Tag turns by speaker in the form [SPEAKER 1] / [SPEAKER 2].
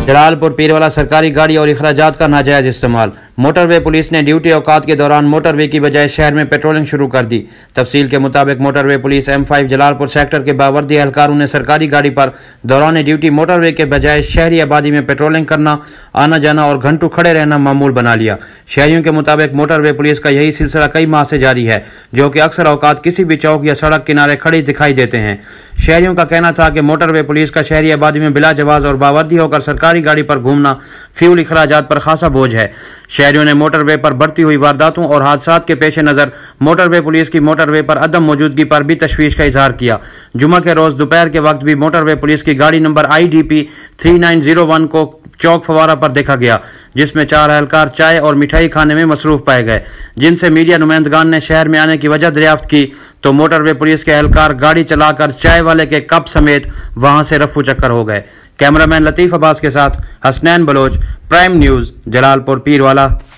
[SPEAKER 1] जलालपुर पीरवाला सरकारी गाड़ी और अखराजात का नाजायज इस्तेमाल। मोटरवे पुलिस ने ड्यूटी औकात के दौरान मोटरवे की बजाय शहर में पेट्रोलिंग शुरू कर दी। तफसील के मुताबिक motorway police M5 Jalalpur sector के बावर्दी एहलकारों ने सरकारी गाड़ी पर दौरान ड्यूटी मोटरवे के बजाय शहरी आबादी में पेट्रोलिंग करना, आना जाना और घंटों खड़े रहना मामूल बना लिया। शहरियों के मुताबिक मोटरवे पुलिस का यही सिलसिला कई माह से जारी है, जो कि अक्सर औकात किसी भी चौक या सड़क किनारे खड़ी दिखाई देते हैं। शहरियों का कहना था कि मोटरवे पुलिस का शहरी आबादी में बिला जवाज और बावर्दी होकर सरकारी गाड़ी पर घूमना फ्यूल अखराजात पर खासा बोझ है। शहरियों ने मोटरवे पर बढ़ती हुई वारदातों और हादसात के पेश नज़र मोटरवे पुलिस की मोटरवे पर अदम मौजूदगी पर भी तशवीश का इजहार किया। जुमा के रोज दोपहर के वक्त भी मोटरवे पुलिस की गाड़ी नंबर IDP 3901 को चौक फवारा पर देखा गया, जिसमें 4 एहलकार चाय और मिठाई खाने में मसरूफ पाए गए। जिनसे मीडिया नुमाइंदगान ने शहर में आने की वजह दरियाफ्त की तो मोटरवे पुलिस के एहलकार गाड़ी चलाकर चाय वाले के कप समेत वहां से रफू चक्कर हो गए। कैमरामैन लतीफ अब्बास के साथ हसनैन बलोच, प्राइम न्यूज़, जलालपुर पीरवाला।